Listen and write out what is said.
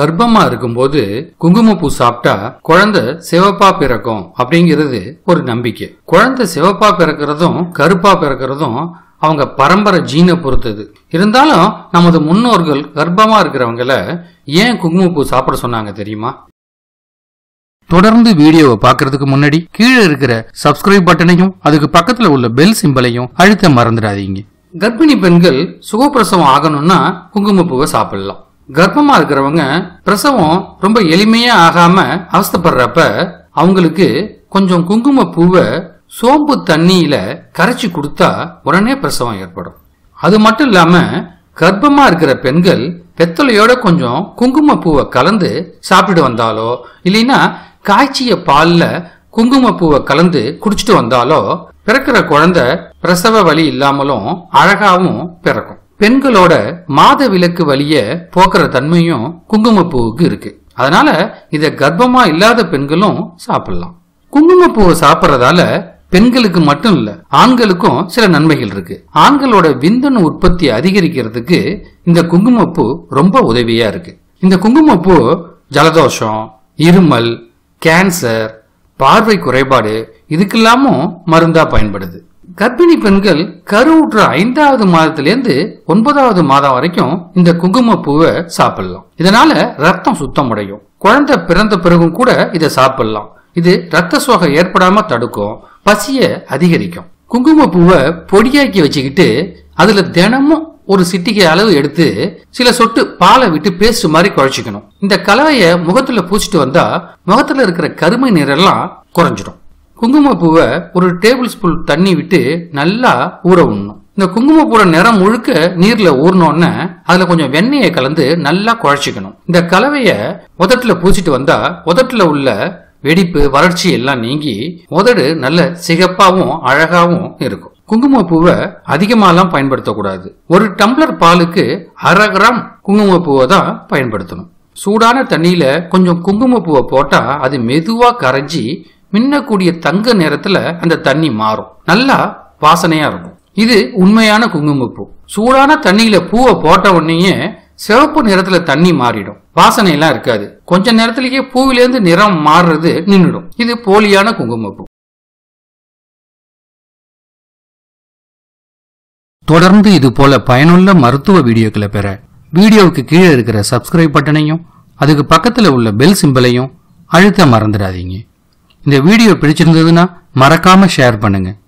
கர்ப்பமா இருக்கும்போது குங்குமப்பூ சாப்பிட்டா குழந்தை சிவப்பா பிறக்கும் அப்படிங்கிறது ஒரு நம்பிக்கை. குழந்தை சிவப்பா பிறக்கிறதும் கருப்பா பிறக்கிறதும் அவங்க பரம்பரை ஜீனை பொறுத்தது. இருந்தாலும் நமது முன்னோர்கள் கர்ப்பமா இருக்கிறவங்கள ஏன் குங்குமப்பூ சாப்பிட சொன்னாங்க தெரியுமா? தொடர்ந்து வீடியோவை பார்க்கறதுக்கு முன்னாடி கீழே இருக்கிற சப்ஸ்கிரைப் பட்டனையும் அதுக்கு பக்கத்துல உள்ள பெல் சிம்பலையும் அழுத்த மறந்துடாதீங்க. கர்ப்பிணி பெண்கள் சுகப்பிரசவம் ஆகணும்னா குங்குமப்பூவை சாப்பிடலாம். கர்ப்பமா இருக்கிறவங்க பிரசவம் ரொம்ப எளிமையா ஆகாம அவஸ்தைப்படுறப்ப அவங்களுக்கு கொஞ்சம் குங்குமப்பூவை சோம்பு தண்ணியில கரைச்சி கொடுத்தா உடனே பிரசவம் ஏற்படும். அது மட்டும் இல்லாம கர்ப்பமா இருக்கிற பெண்கள் வெத்தலையோட கொஞ்சம் குங்குமப்பூவை கலந்து சாப்பிட்டு வந்தாலோ இல்லைன்னா காய்ச்சிய பால்ல குங்குமப்பூவை கலந்து குடிச்சிட்டு வந்தாலோ பிறக்கிற குழந்தை பிரசவ வலி இல்லாமலும் அழகாவும் பிறக்கும். பெண்களோட மாத விலக்கு வலிய போக்குற தன்மையும் குங்குமப்பூவுக்கு இருக்கு. அதனால இத கர்ப்பமா இல்லாத பெண்களும் சாப்பிடலாம். குங்குமப்பூவை சாப்பிட்றதால பெண்களுக்கு மட்டும் இல்ல ஆண்களுக்கும் சில நன்மைகள் இருக்கு. ஆண்களோட விந்தணு உற்பத்தி அதிகரிக்கிறதுக்கு இந்த குங்குமப்பூ ரொம்ப உதவியா இருக்கு. இந்த குங்குமப்பூ ஜலதோஷம், இருமல், கேன்சர், பார்வை குறைபாடு இதுக்கெல்லாமும் மருந்தா பயன்படுது. கர்ப்பிணி பெண்கள் கருவுற்ற 5வது மாதத்திலிருந்து 9வது மாதம் வரைக்கும் இந்த குங்குமப்பூவை சாப்பிடலாம். இதனால ரத்தம் சுத்தமடையும். குழந்தை பிறந்த பிறகும் கூட இதை சாப்பிடலாம். இது ரத்த சோகை ஏற்படாம தடுக்கும், பசிய அதிகரிக்கும். குங்குமப்பூவை பொடியாக்கி வச்சுக்கிட்டு அதுல தினமும் ஒரு சிட்டிகை அளவு எடுத்து சில சொட்டு பாலை விட்டு பேஸ்ட் மாதிரி குழைச்சிக்கணும். இந்த கலவைய முகத்துல பூச்சிட்டு வந்தா முகத்துல இருக்கிற கருமை நிறெல்லாம் குறைஞ்சிடும். குங்குமப்பூவை ஒரு டேபிள் ஸ்பூன் தண்ணி விட்டு நல்லா ஊற விடணும். இந்த குங்குமப்பூட நிறம் முழுக்க நீர்ல ஊறினோன்னு அதுல கொஞ்சம் வெண்ணெயை கலந்து நல்லா குழைச்சிக்கணும். இந்த கலவைய உதட்டுல பூச்சிட்டு வந்தா உதட்டுல உள்ள வெடிப்பு, வறட்சி எல்லாம் நீங்கி உதடு நல்ல சிகப்பாவும் அழகாவும் இருக்கும். குங்குமப்பூவை அதிகமாலாம் பயன்படுத்தக்கூடாது. ஒரு டம்ளர் பாலுக்கு 1/2 கிராம் குங்குமப்பூவை தான் பயன்படுத்தணும். சூடான தண்ணியில கொஞ்சம் குங்குமப்பூவை போட்டா அது மெதுவா கரைஞ்சி மின்னக்கூடிய தங்க நிறத்துல அந்த தண்ணி மாறும். நல்லா வாசனையா இருக்கும். இது உண்மையான குங்குமப்பூ. சூடான தண்ணியில பூவை போட்ட உடனேயே சிவப்பு நிறத்துல தண்ணி மாறிடும். வாசனை எல்லாம் இருக்காது. கொஞ்ச நேரத்திலேயே பூவிலேருந்து நிறம் மாறுறது நின்றுடும். இது போலியான குங்குமப்பூ. தொடர்ந்து இது போல பயனுள்ள மருத்துவ வீடியோக்களை பெற வீடியோவுக்கு கீழே இருக்கிற சப்ஸ்கிரைப் பட்டனையும் அதுக்கு பக்கத்துல உள்ள பெல் சிம்பலையும் அழுத்த மறந்துடாதீங்க. இந்த வீடியோ பிடிச்சிருந்ததுன்னா மறக்காம ஷேர் பண்ணுங்க.